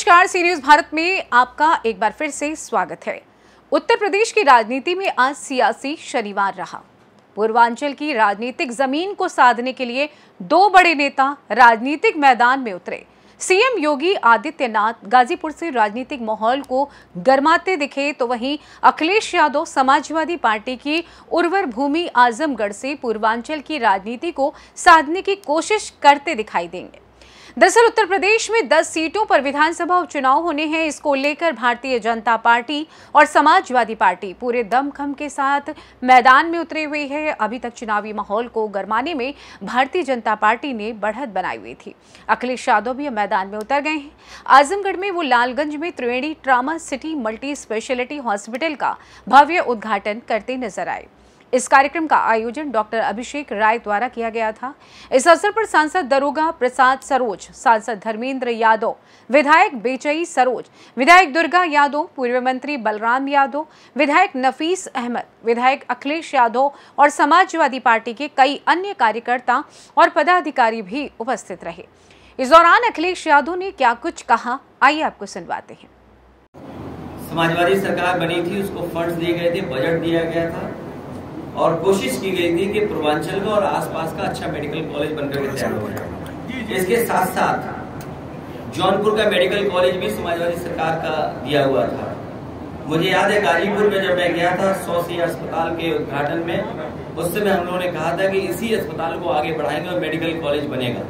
नमस्कार, सी न्यूज भारत में आपका एक बार फिर से स्वागत है। उत्तर प्रदेश की राजनीति में आज सियासी शनिवार रहा। पूर्वांचल की राजनीतिक जमीन को साधने के लिए दो बड़े नेता राजनीतिक मैदान में उतरे। सीएम योगी आदित्यनाथ गाजीपुर से राजनीतिक माहौल को गरमाते दिखे, तो वहीं अखिलेश यादव समाजवादी पार्टी की उर्वर भूमि आजमगढ़ से पूर्वांचल की राजनीति को साधने की कोशिश करते दिखाई देंगे। दरअसल उत्तर प्रदेश में 10 सीटों पर विधानसभा उपचुनाव होने हैं। इसको लेकर भारतीय जनता पार्टी और समाजवादी पार्टी पूरे दमखम के साथ मैदान में उतरे हुए हैं। अभी तक चुनावी माहौल को गरमाने में भारतीय जनता पार्टी ने बढ़त बनाई हुई थी। अखिलेश यादव भी मैदान में उतर गए हैं। आजमगढ़ में वो लालगंज में Triveni trauma city multi speciality hospital का भव्य उद्घाटन करते नजर आए। इस कार्यक्रम का आयोजन डॉक्टर अभिषेक राय द्वारा किया गया था। इस अवसर पर सांसद दरोगा प्रसाद सरोज, सांसद धर्मेंद्र यादव, विधायक बेचई सरोज, विधायक दुर्गा यादव, पूर्व मंत्री बलराम यादव, विधायक नफीस अहमद, विधायक अखिलेश यादव और समाजवादी पार्टी के कई अन्य कार्यकर्ता और पदाधिकारी भी उपस्थित रहे। इस दौरान अखिलेश यादव ने क्या कुछ कहा, आइए आपको सुनवाते हैं। समाजवादी सरकार बनी थी, उसको फंड्स दिए गए थे, बजट दिया गया था और कोशिश की गई थी कि पूर्वांचल का और आसपास का अच्छा मेडिकल कॉलेज बनकर के तैयार हो जाए। इसके साथ साथ जौनपुर का मेडिकल कॉलेज भी समाजवादी सरकार का दिया हुआ था। मुझे याद है गाजीपुर में जब मैं गया था 100 सीट अस्पताल के उद्घाटन में, उस समय हम लोगों ने कहा था कि इसी अस्पताल को आगे बढ़ाएंगे और मेडिकल कॉलेज बनेगा।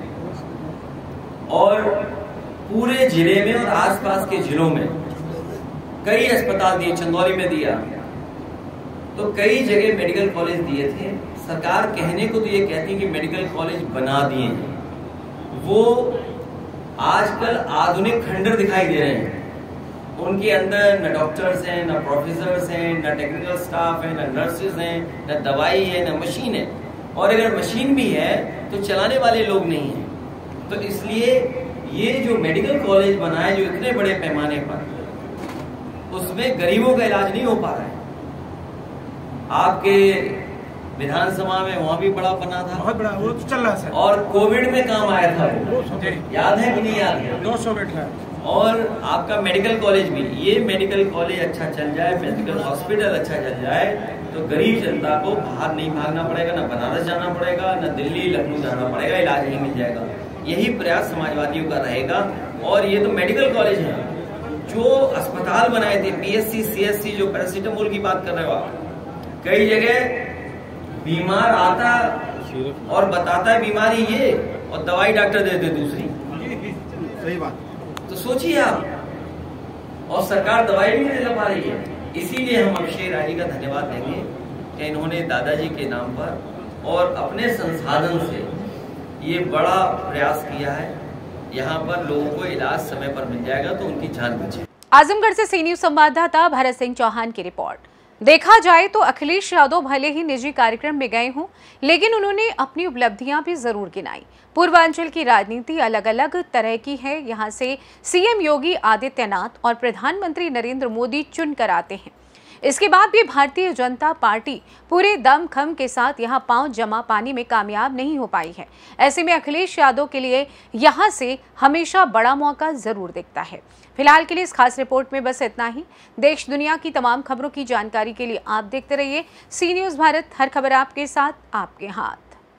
और पूरे जिले में और आसपास के जिलों में कई अस्पताल दिए, चंदौली में दिया, तो कई जगह मेडिकल कॉलेज दिए थे। सरकार कहने को तो ये कहती कि मेडिकल कॉलेज बना दिए हैं, वो आजकल आधुनिक खंडर दिखाई दे रहे हैं। उनके अंदर न डॉक्टर्स हैं, न प्रोफेसर्स हैं, न टेक्निकल स्टाफ है, न नर्सेज हैं, न दवाई है, न मशीन है। और अगर मशीन भी है तो चलाने वाले लोग नहीं हैं। तो इसलिए ये जो मेडिकल कॉलेज बना है, जो इतने बड़े पैमाने पर, उसमें गरीबों का इलाज नहीं हो पा रहा है। आपके विधानसभा में वहाँ भी बड़ा बना था, बहुत बड़ा, वो तो चल रहा है और कोविड में काम आया था, याद है कि नहीं याद है? 200 बेड है। और आपका मेडिकल कॉलेज भी, ये मेडिकल कॉलेज अच्छा चल जाए, मेडिकल हॉस्पिटल अच्छा चल जाए, तो गरीब जनता को बाहर नहीं भागना पड़ेगा, न बनारस जाना पड़ेगा, न दिल्ली लखनऊ जाना पड़ेगा, इलाज नहीं मिल जाएगा। यही प्रयास समाजवादियों का रहेगा। और ये तो मेडिकल कॉलेज है, जो अस्पताल बनाए थे PSC CSC, जो पैरासीटामोल की बात कर रहे हो आप, कई जगह बीमार आता और बताता है बीमारी ये, और दवाई डॉक्टर देते दूसरी। सही बात। तो सोचिए आप, और सरकार दवाई भी नहीं दिला पा रही है। इसीलिए हम अभिषेक राय जी का धन्यवाद देंगे कि इन्होंने दादाजी के नाम पर और अपने संसाधन से ये बड़ा प्रयास किया है। यहाँ पर लोगों को इलाज समय पर मिल जाएगा तो उनकी जान बचे। आजमगढ़ से सी न्यूज संवाददाता भरत सिंह चौहान की रिपोर्ट। देखा जाए तो अखिलेश यादव भले ही निजी कार्यक्रम में गए हों, लेकिन उन्होंने अपनी उपलब्धियां भी जरूर गिनाई। पूर्वांचल की राजनीति अलग अलग तरह की है। यहां से सीएम योगी आदित्यनाथ और प्रधानमंत्री नरेंद्र मोदी चुनकर आते हैं। इसके बाद भी भारतीय जनता पार्टी पूरे दमखम के साथ यहां पांव जमा पाने में कामयाब नहीं हो पाई है। ऐसे में अखिलेश यादव के लिए यहां से हमेशा बड़ा मौका जरूर दिखता है। फिलहाल के लिए इस खास रिपोर्ट में बस इतना ही। देश दुनिया की तमाम खबरों की जानकारी के लिए आप देखते रहिए सी न्यूज भारत। हर खबर आपके साथ, आपके हाथ।